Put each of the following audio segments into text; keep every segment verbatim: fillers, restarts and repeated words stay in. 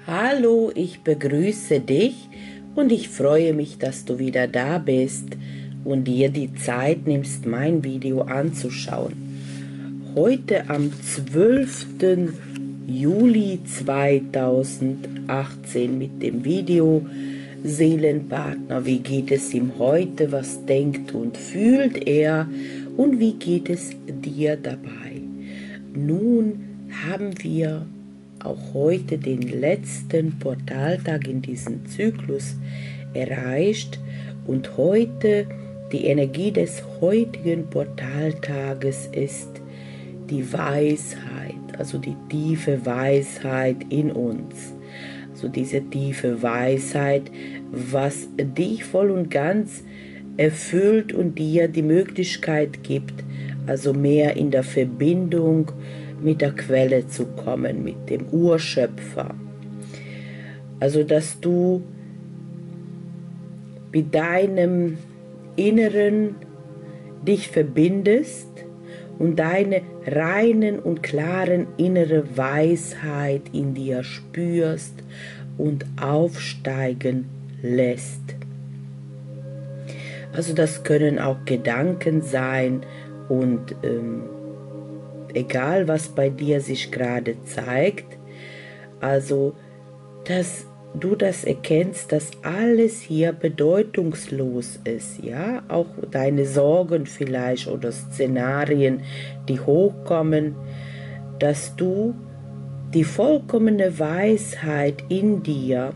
Hallo, ich begrüße dich und ich freue mich, dass du wieder da bist und dir die Zeit nimmst, mein Video anzuschauen. Heute am zwölften Juli zweitausendachtzehn mit dem Video Seelenpartner. Wie geht es ihm heute? Was denkt und fühlt er? Und wie geht es dir dabei? Nun haben wir auch heute den letzten Portaltag in diesem Zyklus erreicht und heute die Energie des heutigen Portaltages ist die Weisheit, also die tiefe Weisheit in uns. Also diese tiefe Weisheit, was dich voll und ganz erfüllt und dir die Möglichkeit gibt, also mehr in der Verbindung mit der Quelle zu kommen, mit dem Urschöpfer. Also dass du mit deinem Inneren dich verbindest und deine reinen und klaren innere Weisheit in dir spürst und aufsteigen lässt. Also das können auch Gedanken sein und ähm, egal was bei dir sich gerade zeigt, also dass du das erkennst, dass alles hier bedeutungslos ist, ja, auch deine Sorgen vielleicht oder Szenarien, die hochkommen, dass du die vollkommene Weisheit in dir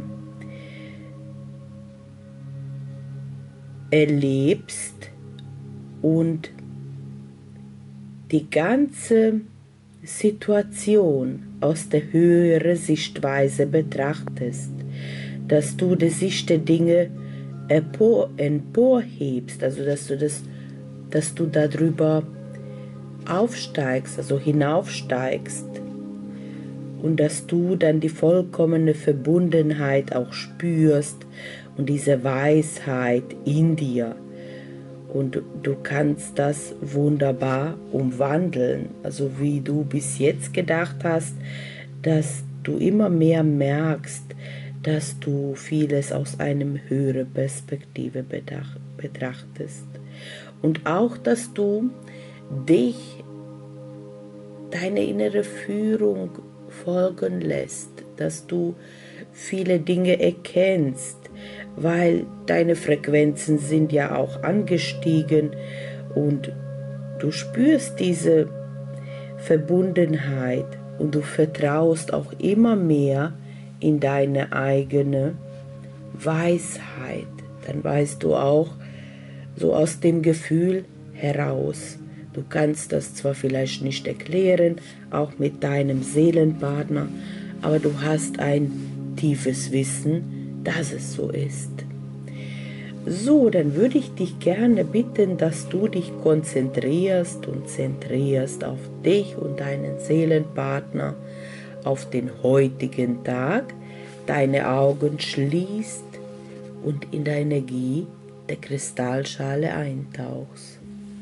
erlebst und die ganze Situation aus der höheren Sichtweise betrachtest, dass du die Sicht der Dinge emporhebst, also dass du, das, dass du darüber aufsteigst, also hinaufsteigst und dass du dann die vollkommene Verbundenheit auch spürst und diese Weisheit in dir. Und du kannst das wunderbar umwandeln, also wie du bis jetzt gedacht hast, dass du immer mehr merkst, dass du vieles aus einer höheren Perspektive betrachtest. Und auch, dass du dich, deine innere Führung folgen lässt, dass du viele Dinge erkennst, weil deine Frequenzen sind ja auch angestiegen und du spürst diese Verbundenheit und du vertraust auch immer mehr in deine eigene Weisheit. Dann weißt du auch so aus dem Gefühl heraus. Du kannst das zwar vielleicht nicht erklären, auch mit deinem Seelenpartner, aber du hast ein tiefes Wissen, dass es so ist. So, dann würde ich dich gerne bitten, dass du dich konzentrierst und zentrierst auf dich und deinen Seelenpartner, auf den heutigen Tag, deine Augen schließt und in der Energie der Kristallschale eintauchst.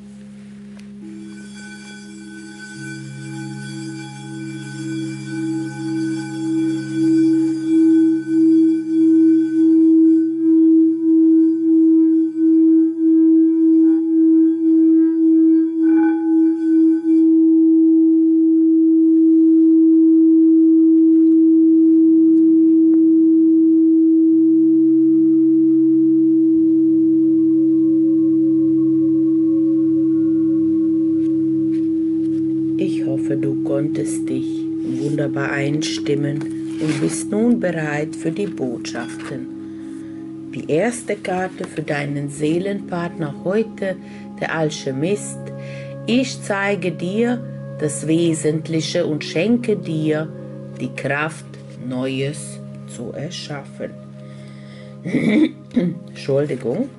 Du konntest dich wunderbar einstimmen und bist nun bereit für die Botschaften. Die erste Karte für deinen Seelenpartner heute, der Alchemist. Ich zeige dir das Wesentliche und schenke dir die Kraft, Neues zu erschaffen. Entschuldigung.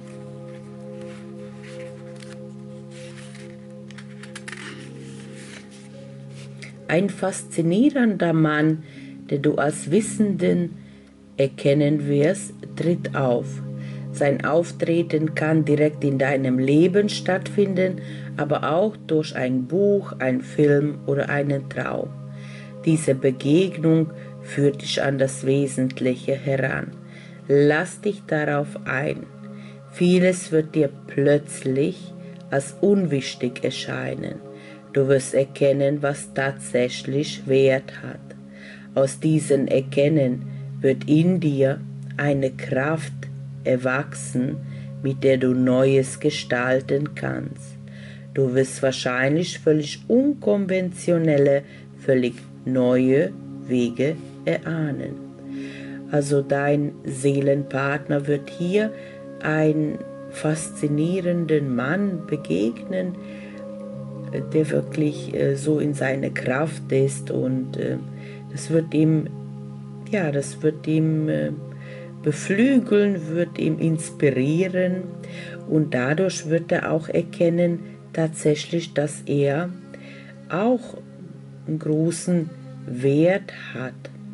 Ein faszinierender Mann, den du als Wissenden erkennen wirst, tritt auf. Sein Auftreten kann direkt in deinem Leben stattfinden, aber auch durch ein Buch, einen Film oder einen Traum. Diese Begegnung führt dich an das Wesentliche heran. Lass dich darauf ein. Vieles wird dir plötzlich als unwichtig erscheinen. Du wirst erkennen, was tatsächlich Wert hat. Aus diesem Erkennen wird in dir eine Kraft erwachsen, mit der du Neues gestalten kannst. Du wirst wahrscheinlich völlig unkonventionelle, völlig neue Wege erahnen. Also dein Seelenpartner wird hier einen faszinierenden Mann begegnen, der wirklich äh, so in seiner Kraft ist, und äh, das wird ihm, ja, das wird ihm äh, beflügeln, wird ihm inspirieren, und dadurch wird er auch erkennen, tatsächlich, dass er auch einen großen Wert hat,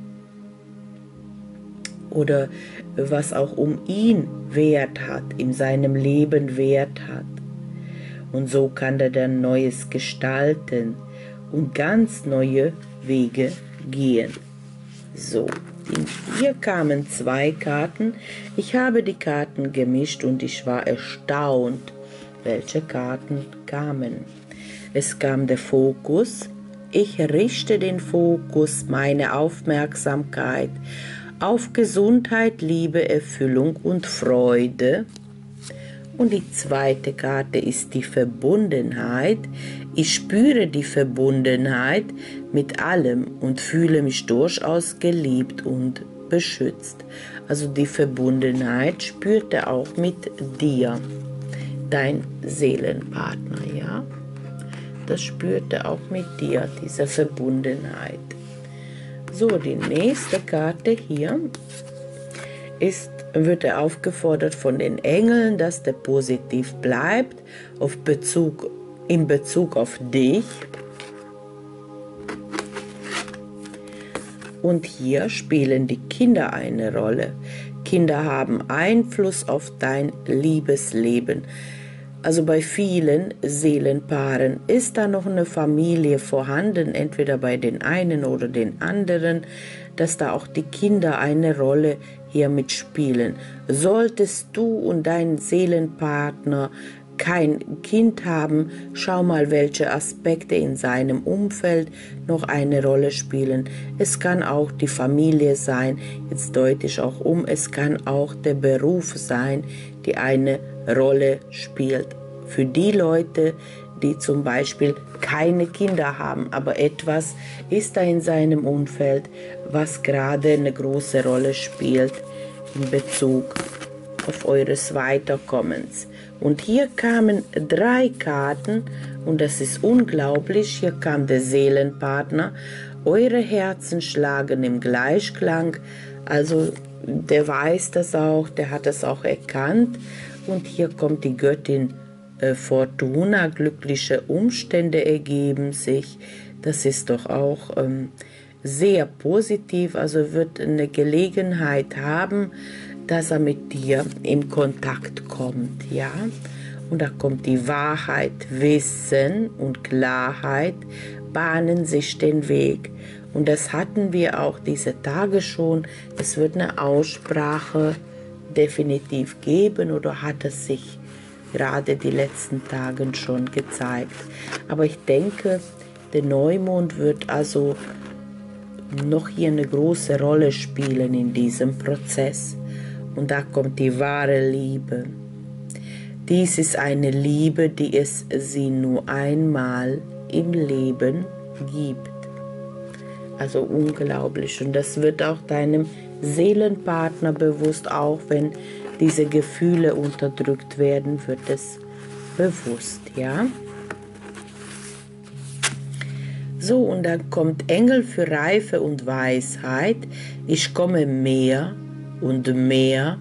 oder was auch um ihn Wert hat, in seinem Leben Wert hat. Und so kann er dann Neues gestalten und ganz neue Wege gehen. So, hier kamen zwei Karten. Ich habe die Karten gemischt und ich war erstaunt, welche Karten kamen. Es kam der Fokus. Ich richte den Fokus, meine Aufmerksamkeit auf Gesundheit, Liebe, Erfüllung und Freude. Und die zweite Karte ist die Verbundenheit. Ich spüre die Verbundenheit mit allem und fühle mich durchaus geliebt und beschützt. Also die Verbundenheit spürt er auch mit dir, dein Seelenpartner, ja? Das spürt er auch mit dir, diese Verbundenheit. So, die nächste Karte hier ist, wird er aufgefordert von den Engeln, dass der positiv bleibt auf Bezug, in Bezug auf dich. Und hier spielen die Kinder eine Rolle. Kinder haben Einfluss auf dein Liebesleben. Also bei vielen Seelenpaaren ist da noch eine Familie vorhanden, entweder bei den einen oder den anderen, dass da auch die Kinder eine Rolle hier mitspielen. Solltest du und dein Seelenpartner kein Kind haben, schau mal, welche Aspekte in seinem Umfeld noch eine Rolle spielen. Es kann auch die Familie sein, jetzt deute ich auch um, es kann auch der Beruf sein, die eine Rolle spielt. Für die Leute, die zum Beispiel keine Kinder haben, aber etwas ist da in seinem Umfeld, was gerade eine große Rolle spielt in Bezug auf eures Weiterkommens. Und hier kamen drei Karten und das ist unglaublich. Hier kam der Seelenpartner. Eure Herzen schlagen im Gleichklang. Also der weiß das auch, der hat das auch erkannt. Und hier kommt die Göttin äh, Fortuna. Glückliche Umstände ergeben sich. Das ist doch auch ähm, sehr positiv. Also wird eine Gelegenheit haben, dass er mit dir in Kontakt kommt, ja. Und da kommt die Wahrheit, Wissen und Klarheit, bahnen sich den Weg. Und das hatten wir auch diese Tage schon. Es wird eine Aussprache definitiv geben oder hat es sich gerade die letzten Tage schon gezeigt. Aber ich denke, der Neumond wird also noch hier eine große Rolle spielen in diesem Prozess. Und da kommt die wahre Liebe. Dies ist eine Liebe, die es sie nur einmal im Leben gibt. Also unglaublich. Und das wird auch deinem Seelenpartner bewusst, auch wenn diese Gefühle unterdrückt werden, wird es bewusst, ja. So, und dann kommt Engel für Reife und Weisheit. Ich komme mehr und mehr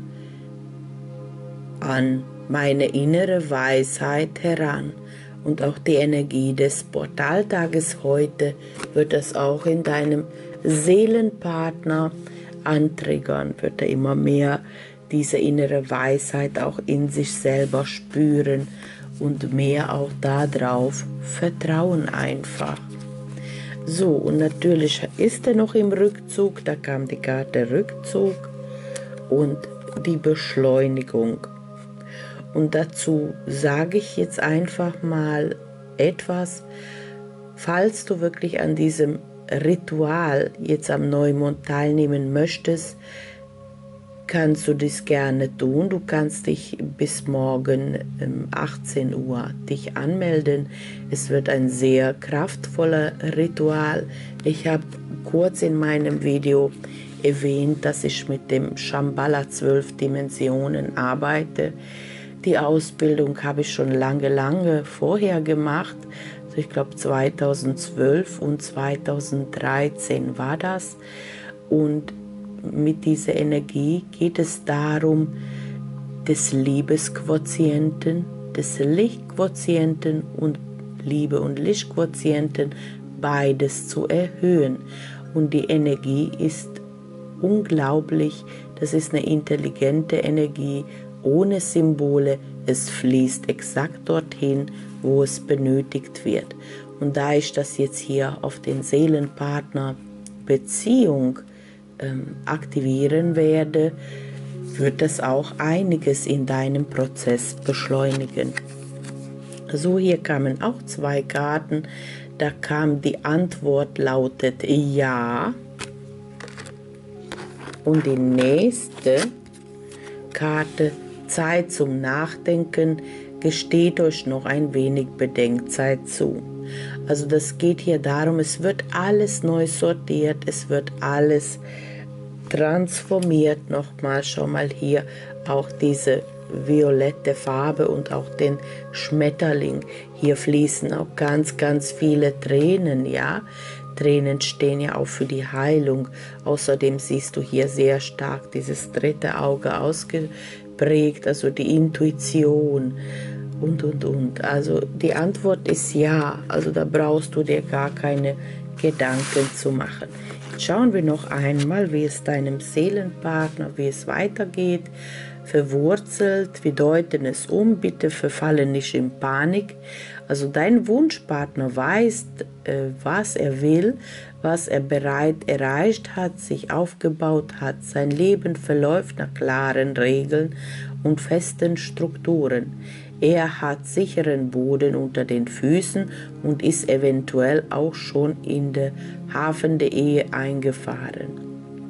an meine innere Weisheit heran. Und auch die Energie des Portaltages heute wird es auch in deinem Seelenpartner antriggern, wird er immer mehr diese innere Weisheit auch in sich selber spüren und mehr auch darauf vertrauen einfach. So, und natürlich ist er noch im Rückzug, da kam die Karte Rückzug und die Beschleunigung. Und dazu sage ich jetzt einfach mal etwas, falls du wirklich an diesem Ritual jetzt am Neumond teilnehmen möchtest, kannst du das gerne tun. Du kannst dich bis morgen um achtzehn Uhr dich anmelden. Es wird ein sehr kraftvoller Ritual. Ich habe kurz in meinem Video erwähnt, dass ich mit dem Shambhala zwölf Dimensionen arbeite. Die Ausbildung habe ich schon lange, lange vorher gemacht. Also ich glaube zweitausendzwölf und zweitausenddreizehn war das. Und mit dieser Energie geht es darum, des Liebesquotienten, des Lichtquotienten und Liebe- und Lichtquotienten beides zu erhöhen. Und die Energie ist unglaublich, das ist eine intelligente Energie, ohne Symbole, es fließt exakt dorthin, wo es benötigt wird. Und da ich das jetzt hier auf den Seelenpartner Beziehung ähm, aktivieren werde, wird das auch einiges in deinem Prozess beschleunigen. So, hier kamen auch zwei Karten, da kam die Antwort lautet ja. Und die nächste Karte, Zeit zum Nachdenken, gesteht euch noch ein wenig Bedenkzeit zu. Also das geht hier darum, es wird alles neu sortiert, es wird alles transformiert. Nochmal, schau mal hier, auch diese violette Farbe und auch den Schmetterling. Hier fließen auch ganz, ganz viele Tränen, ja. Tränen stehen ja auch für die Heilung. Außerdem siehst du hier sehr stark dieses dritte Auge ausgeprägt, also die Intuition und, und, und. Also die Antwort ist ja. Also da brauchst du dir gar keine Gedanken zu machen. Jetzt schauen wir noch einmal, wie es deinem Seelenpartner, wie es weitergeht. Verwurzelt, wir deuten es um, bitte verfalle nicht in Panik. Also dein Wunschpartner weiß, äh, was er will, was er bereits erreicht hat, sich aufgebaut hat. Sein Leben verläuft nach klaren Regeln und festen Strukturen. Er hat sicheren Boden unter den Füßen und ist eventuell auch schon in den Hafen der Ehe eingefahren.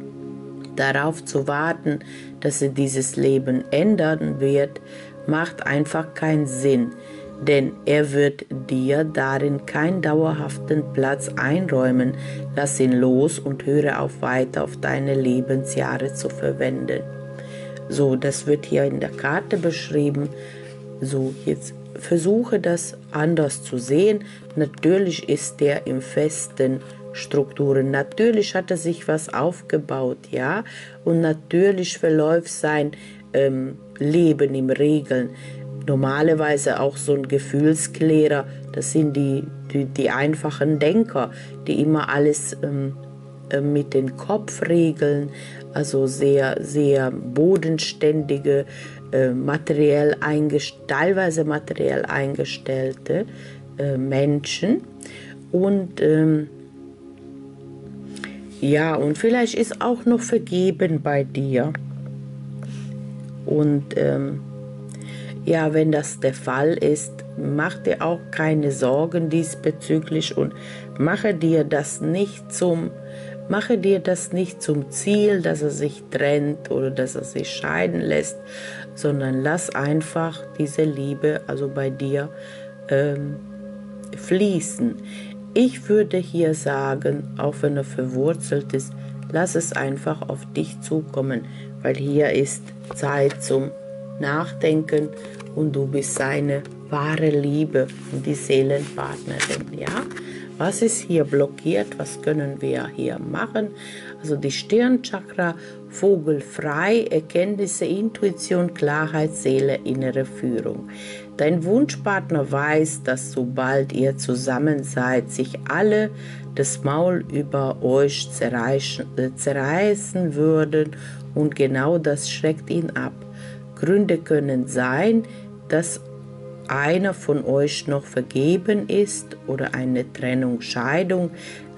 Darauf zu warten, dass er dieses Leben ändern wird, macht einfach keinen Sinn, denn er wird dir darin keinen dauerhaften Platz einräumen. Lass ihn los und höre auf, weiter auf deine Lebensjahre zu verwenden. So, das wird hier in der Karte beschrieben. So, jetzt versuche das anders zu sehen. Natürlich ist der im festen Strukturen. Natürlich hat er sich was aufgebaut, ja, und natürlich verläuft sein ähm, Leben im Regeln. Normalerweise auch so ein Gefühlsklärer, das sind die, die, die einfachen Denker, die immer alles ähm, äh, mit dem Kopf regeln, also sehr, sehr bodenständige, äh, materiell teilweise materiell eingestellte äh, Menschen. Und ähm, ja, und vielleicht ist auch noch Vergeben bei dir. Und ähm, ja, wenn das der Fall ist, mach dir auch keine Sorgen diesbezüglich und mache dir das nicht zum, mache dir das nicht zum Ziel, dass er sich trennt oder dass er sich scheiden lässt, sondern lass einfach diese Liebe, also bei dir, ähm, fließen. Ich würde hier sagen, auch wenn er verwurzelt ist, lass es einfach auf dich zukommen, weil hier ist Zeit zum Nachdenken und du bist seine wahre Liebe und die Seelenpartnerin, ja? Was ist hier blockiert? Was können wir hier machen? Also die Stirnchakra, vogelfrei, Erkenntnisse, Intuition, Klarheit, Seele, innere Führung. Dein Wunschpartner weiß, dass sobald ihr zusammen seid, sich alle das Maul über euch zerreißen, äh, zerreißen würden und genau das schreckt ihn ab. Gründe können sein, dass einer von euch noch vergeben ist oder eine Trennung, Scheidung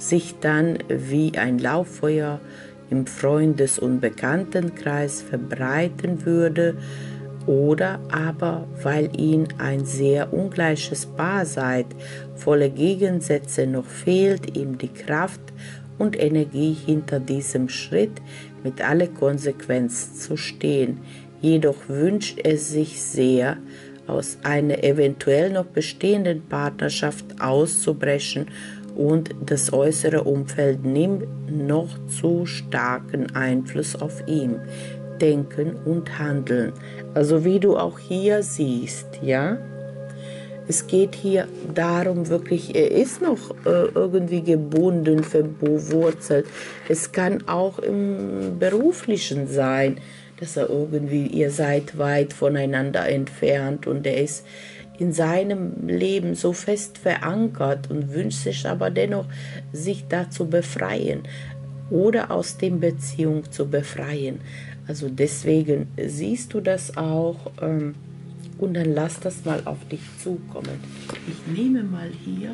sich dann wie ein Lauffeuer im Freundes- und Bekanntenkreis verbreiten würde, oder aber weil ihn ein sehr ungleiches Paar seid, voller Gegensätze noch fehlt ihm die Kraft und Energie hinter diesem Schritt mit aller Konsequenz zu stehen. Jedoch wünscht er sich sehr, aus einer eventuell noch bestehenden Partnerschaft auszubrechen und das äußere Umfeld nimmt noch zu starken Einfluss auf ihn. Denken und Handeln. Also wie du auch hier siehst, ja, es geht hier darum, wirklich, er ist noch äh, irgendwie gebunden, verwurzelt. Es kann auch im Beruflichen sein, dass er irgendwie, ihr seid weit voneinander entfernt und er ist in seinem Leben so fest verankert und wünscht sich aber dennoch, sich da zu befreien oder aus der Beziehung zu befreien. Also deswegen siehst du das auch ähm, und dann lass das mal auf dich zukommen. Ich nehme mal hier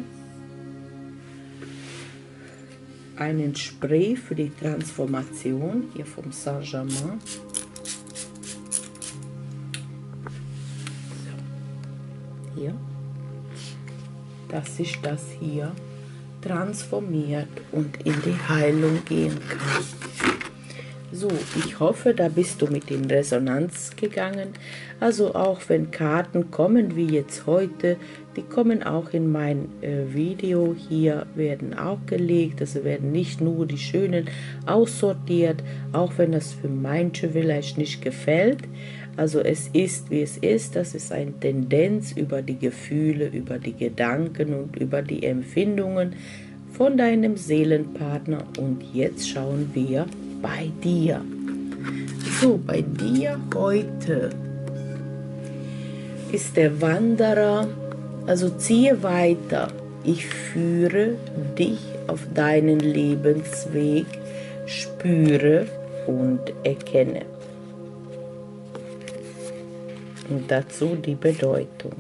einen Spray für die Transformation, hier vom Saint-Germain. So. Hier. Dass sich das hier transformiert und in die Heilung gehen kann. So, ich hoffe, da bist du mit in Resonanz gegangen. Also auch wenn Karten kommen, wie jetzt heute, die kommen auch in mein äh, Video. Hier werden auch gelegt, also werden nicht nur die Schönen aussortiert, auch wenn das für manche vielleicht nicht gefällt. Also es ist, wie es ist, das ist eine Tendenz über die Gefühle, über die Gedanken und über die Empfindungen von deinem Seelenpartner. Und jetzt schauen wir bei dir. So, bei dir heute ist der Wanderer, also ziehe weiter. Ich führe dich auf deinen Lebensweg, spüre und erkenne. Und dazu die Bedeutung.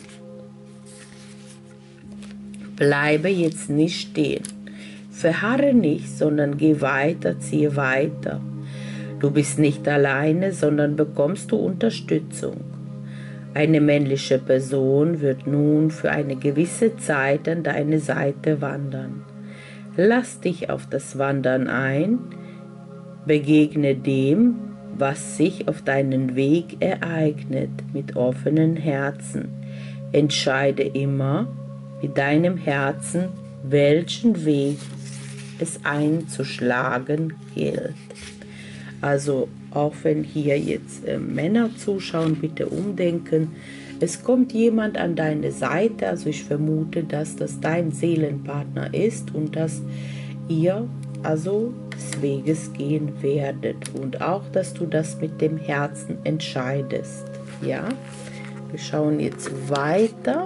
Bleibe jetzt nicht stehen. Verharre nicht, sondern geh weiter, ziehe weiter. Du bist nicht alleine, sondern bekommst du Unterstützung. Eine männliche Person wird nun für eine gewisse Zeit an deine Seite wandern. Lass dich auf das Wandern ein, begegne dem, was sich auf deinen Weg ereignet, mit offenen Herzen. Entscheide immer mit deinem Herzen, welchen Weg es einzuschlagen gilt. Also auch wenn hier jetzt äh, Männer zuschauen, bitte umdenken. Es kommt jemand an deine Seite, also ich vermute, dass das dein Seelenpartner ist und dass ihr also des Weges gehen werdet und auch, dass du das mit dem Herzen entscheidest. Ja, wir schauen jetzt weiter.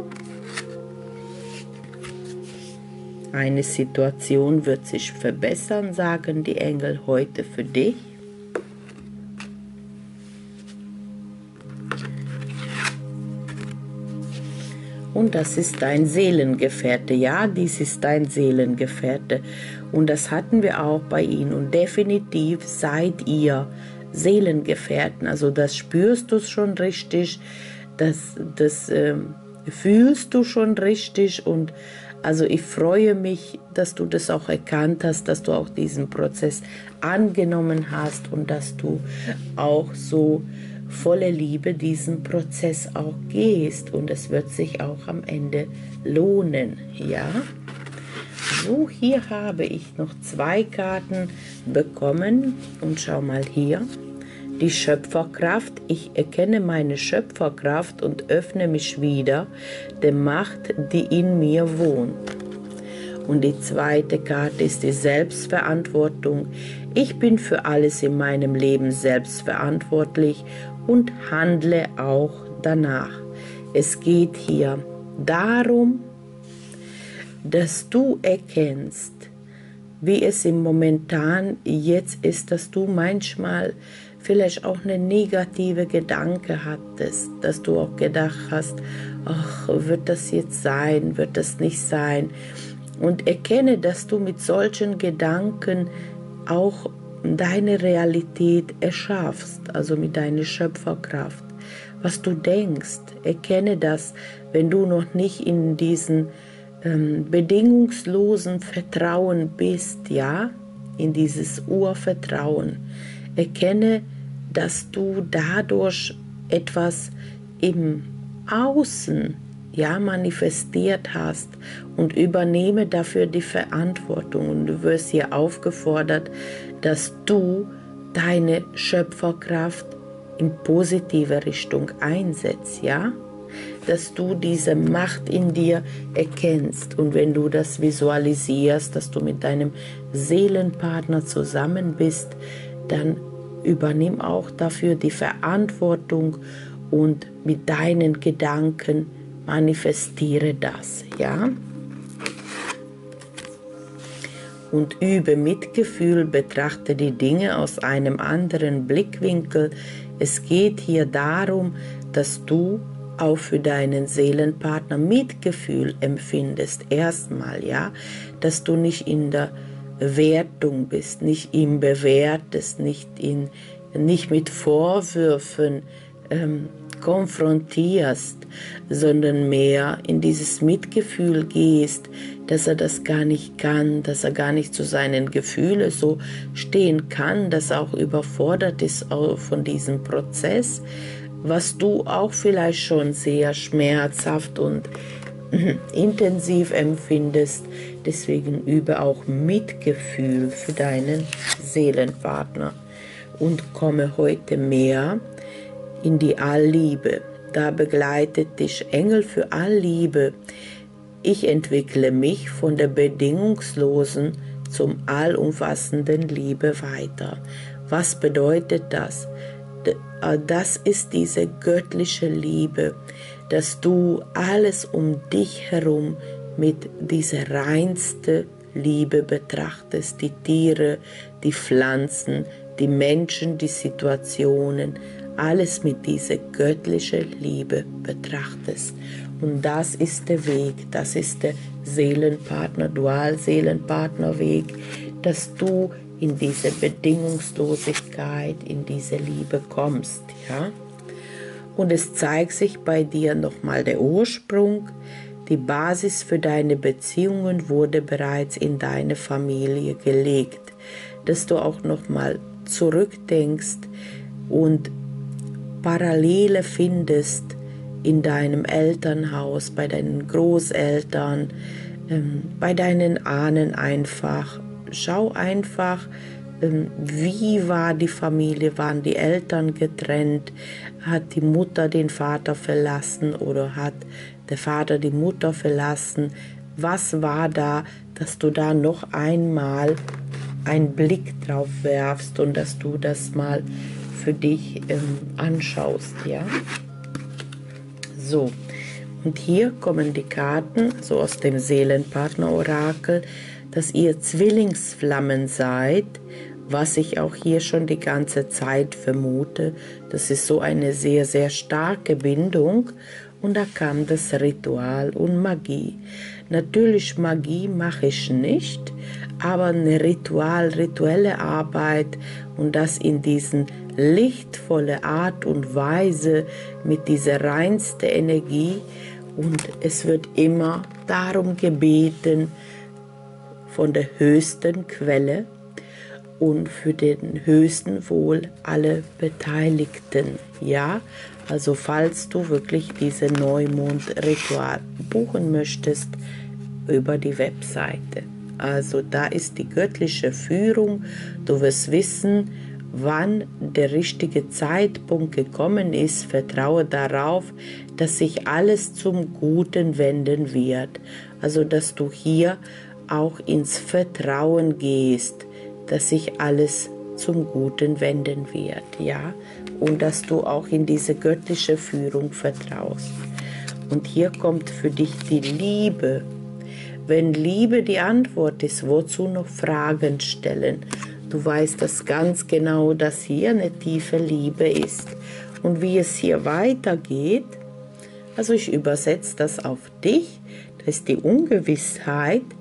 Eine Situation wird sich verbessern, sagen die Engel heute für dich. Und das ist dein Seelengefährte. Ja, dies ist dein Seelengefährte. Und das hatten wir auch bei ihnen. Und definitiv seid ihr Seelengefährten. Also das spürst du schon richtig, das, das äh, fühlst du schon richtig. Und also ich freue mich, dass du das auch erkannt hast, dass du auch diesen Prozess angenommen hast und dass du auch so voller Liebe diesen Prozess auch gehst. Und es wird sich auch am Ende lohnen, ja. So, hier habe ich noch zwei Karten bekommen und schau mal hier. Die Schöpferkraft. Ich erkenne meine Schöpferkraft und öffne mich wieder der Macht, die in mir wohnt. Und die zweite Karte ist die Selbstverantwortung. Ich bin für alles in meinem Leben selbst verantwortlich und handle auch danach. Es geht hier darum, dass du erkennst, wie es im Momentan jetzt ist, dass du manchmal vielleicht auch eine negative Gedanke hattest, dass du auch gedacht hast, ach, wird das jetzt sein, wird das nicht sein? Und erkenne, dass du mit solchen Gedanken auch deine Realität erschaffst, also mit deiner Schöpferkraft. Was du denkst, erkenne das, wenn du noch nicht in diesem ähm, bedingungslosen Vertrauen bist, ja, in dieses Urvertrauen. Erkenne, dass du dadurch etwas im Außen, ja, manifestiert hast und übernehme dafür die Verantwortung. Und du wirst hier aufgefordert, dass du deine Schöpferkraft in positive Richtung einsetzt, ja? Dass du diese Macht in dir erkennst. Und wenn du das visualisierst, dass du mit deinem Seelenpartner zusammen bist, dann übernimm auch dafür die Verantwortung und mit deinen Gedanken manifestiere das, ja? Und übe Mitgefühl, betrachte die Dinge aus einem anderen Blickwinkel. Es geht hier darum, dass du auch für deinen Seelenpartner Mitgefühl empfindest, erstmal, ja, dass du nicht in der Wertung bist, nicht ihn bewertest, nicht, ihn, nicht mit Vorwürfen ähm, konfrontierst, sondern mehr in dieses Mitgefühl gehst, dass er das gar nicht kann, dass er gar nicht zu seinen Gefühlen so stehen kann, dass er auch überfordert ist von diesem Prozess, was du auch vielleicht schon sehr schmerzhaft und intensiv empfindest. Deswegen übe auch Mitgefühl für deinen Seelenpartner und komme heute mehr in die Allliebe. Da begleitet dich Engel für Allliebe. Ich entwickle mich von der bedingungslosen zum allumfassenden Liebe weiter. Was bedeutet das? Das ist diese göttliche Liebe, dass du alles um dich herum mit dieser reinste Liebe betrachtest, die Tiere, die Pflanzen, die Menschen, die Situationen, alles mit dieser göttlichen Liebe betrachtest. Und das ist der Weg, das ist der Seelenpartner, Dual-Seelenpartner-Weg, dass du in diese Bedingungslosigkeit, in diese Liebe kommst, ja. Und es zeigt sich bei dir nochmal der Ursprung, die Basis für deine Beziehungen wurde bereits in deine Familie gelegt, dass du auch nochmal zurückdenkst und Parallele findest in deinem Elternhaus, bei deinen Großeltern, ähm, bei deinen Ahnen einfach. Schau einfach, ähm, wie war die Familie, waren die Eltern getrennt, hat die Mutter den Vater verlassen oder hat der Vater die Mutter verlassen. Was war da, dass du da noch einmal einen Blick drauf werfst und dass du das mal für dich ähm, anschaust, ja? So, und hier kommen die Karten, so aus dem Seelenpartner-Orakel, dass ihr Zwillingsflammen seid, was ich auch hier schon die ganze Zeit vermute. Das ist so eine sehr, sehr starke Bindung. Und da kam das Ritual und Magie. Natürlich, Magie mache ich nicht, aber eine Ritual, rituelle Arbeit und das in diesen lichtvolle Art und Weise mit dieser reinsten Energie. Und es wird immer darum gebeten, von der höchsten Quelle und für den höchsten Wohl aller Beteiligten. Ja, also falls du wirklich diese Neumond-Ritual buchen möchtest über die Webseite. Also da ist die göttliche Führung. Du wirst wissen, wann der richtige Zeitpunkt gekommen ist. Vertraue darauf, dass sich alles zum Guten wenden wird. Also dass du hier auch ins Vertrauen gehst, dass sich alles zum Guten wenden wird, ja, und dass du auch in diese göttliche Führung vertraust. Und hier kommt für dich die Liebe. Wenn Liebe die Antwort ist, wozu noch Fragen stellen? Du weißt das ganz genau, dass hier eine tiefe Liebe ist. Und wie es hier weitergeht, also ich übersetze das auf dich, das ist die Ungewissheit,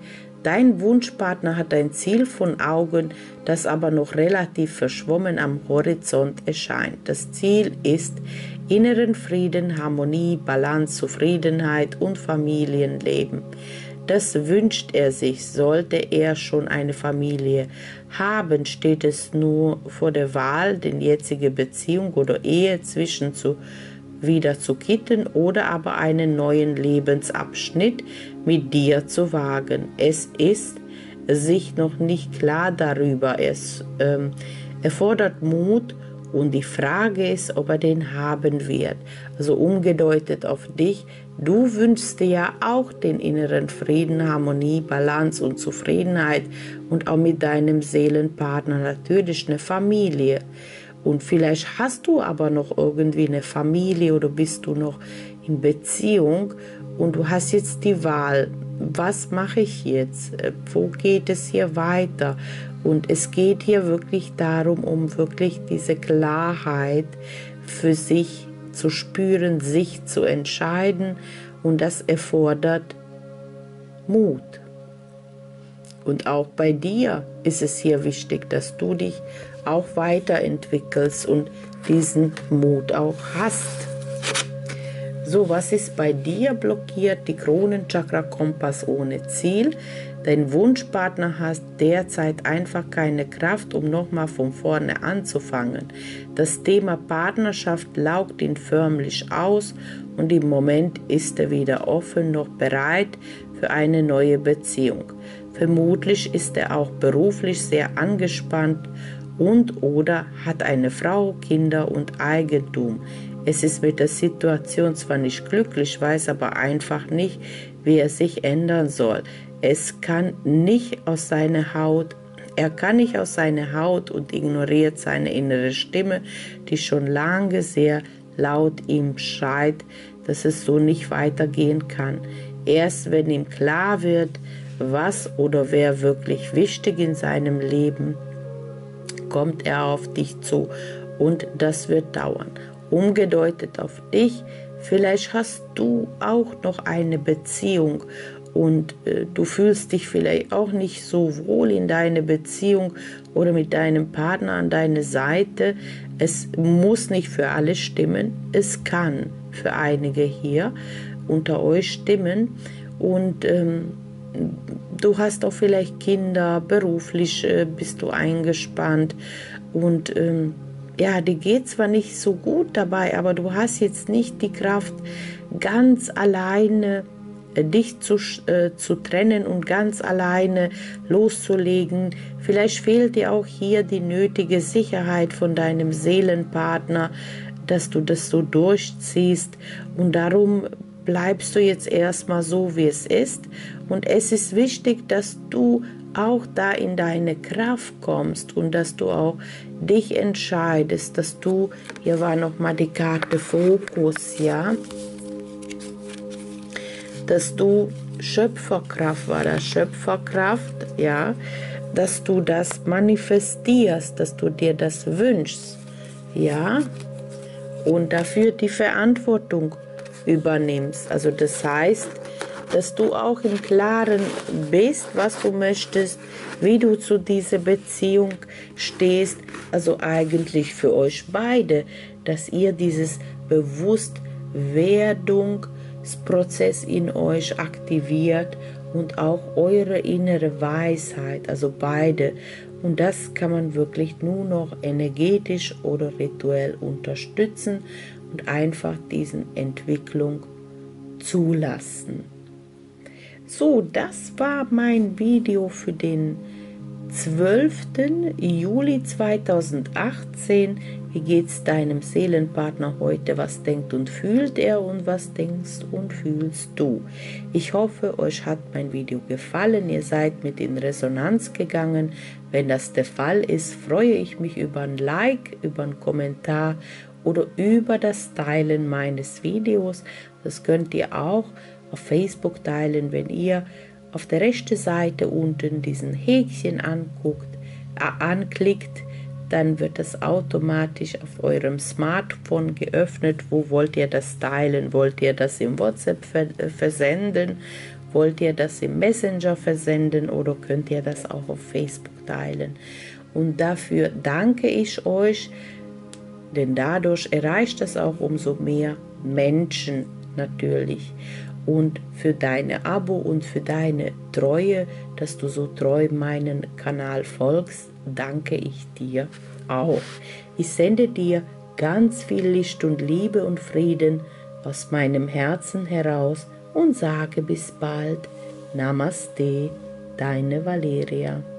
Dein Wunschpartner hat ein Ziel von Augen, das aber noch relativ verschwommen am Horizont erscheint. Das Ziel ist inneren Frieden, Harmonie, Balance, Zufriedenheit und Familienleben. Das wünscht er sich. Sollte er schon eine Familie haben, steht es nur vor der Wahl, die jetzige Beziehung oder Ehe zwischen zu wieder zu kitten oder aber einen neuen Lebensabschnitt mit dir zu wagen. Es ist sich noch nicht klar darüber. Es ähm, erfordert Mut und die Frage ist, ob er den haben wird. Also umgedeutet auf dich. Du wünschst dir ja auch den inneren Frieden, Harmonie, Balance und Zufriedenheit und auch mit deinem Seelenpartner natürlich eine Familie. Und vielleicht hast du aber noch irgendwie eine Familie oder bist du noch in Beziehung und du hast jetzt die Wahl, was mache ich jetzt, wo geht es hier weiter? Und es geht hier wirklich darum, um wirklich diese Klarheit für sich zu spüren, sich zu entscheiden, und das erfordert Mut. Und auch bei dir ist es hier wichtig, dass du dich auch weiterentwickelst und diesen Mut auch hast. So, was ist bei dir blockiert? Die Kronenchakra, Kompass ohne Ziel. Dein Wunschpartner hat derzeit einfach keine Kraft, um nochmal von vorne anzufangen. Das Thema Partnerschaft laugt ihn förmlich aus und im Moment ist er weder offen noch bereit für eine neue Beziehung. Vermutlich ist er auch beruflich sehr angespannt und oder hat eine Frau, Kinder und Eigentum. Es ist mit der Situation zwar nicht glücklich, weiß aber einfach nicht, wie er sich ändern soll. Es kann nicht aus seiner Haut, er kann nicht aus seiner Haut und ignoriert seine innere Stimme, die schon lange sehr laut ihm schreit, dass es so nicht weitergehen kann. Erst wenn ihm klar wird, was oder wer wirklich wichtig in seinem Leben, kommt er auf dich zu und das wird dauern. Umgedeutet auf dich, vielleicht hast du auch noch eine Beziehung und äh, du fühlst dich vielleicht auch nicht so wohl in deiner Beziehung oder mit deinem Partner an deiner Seite. Es muss nicht für alle stimmen, es kann für einige hier unter euch stimmen und ähm, du hast auch vielleicht Kinder, beruflich äh, bist du eingespannt und ähm, ja, dir geht zwar nicht so gut dabei, aber du hast jetzt nicht die Kraft, ganz alleine äh, dich zu, äh, zu trennen und ganz alleine loszulegen. Vielleicht fehlt dir auch hier die nötige Sicherheit von deinem Seelenpartner, dass du das so durchziehst und darum bleibst du jetzt erstmal so, wie es ist. Und es ist wichtig, dass du auch da in deine Kraft kommst und dass du auch dich entscheidest, dass du, hier war nochmal die Karte Fokus, ja, dass du Schöpferkraft war, das Schöpferkraft, ja, dass du das manifestierst, dass du dir das wünschst, ja, und dafür die Verantwortung übernimmst. Also das heißt, dass du auch im Klaren bist, was du möchtest, wie du zu dieser Beziehung stehst, also eigentlich für euch beide, dass ihr dieses Bewusstwerdungsprozess in euch aktiviert und auch eure innere Weisheit, also beide. Und das kann man wirklich nur noch energetisch oder rituell unterstützen und einfach diesen Entwicklung zulassen. So, das war mein Video für den zwölften Juli zweitausendachtzehn. Wie geht's deinem Seelenpartner heute? Was denkt und fühlt er und was denkst und fühlst du? Ich hoffe, euch hat mein Video gefallen. Ihr seid mit in Resonanz gegangen. Wenn das der Fall ist, freue ich mich über ein Like, über einen Kommentar oder über das Teilen meines Videos. Das könnt ihr auch auf Facebook teilen, wenn ihr auf der rechten Seite unten diesen Häkchen anguckt, äh, anklickt, dann wird das automatisch auf eurem Smartphone geöffnet. Wo wollt ihr das teilen? Wollt ihr das im WhatsApp versenden? wollt ihr das im Messenger versenden oder könnt ihr das auch auf Facebook teilen. Und dafür danke ich euch, denn dadurch erreicht es auch umso mehr Menschen natürlich. Und für deine Abo und für deine Treue, dass du so treu meinen Kanal folgst, danke ich dir auch. Ich sende dir ganz viel Licht und Liebe und Frieden aus meinem Herzen heraus und sage bis bald. Namaste, deine Valeria.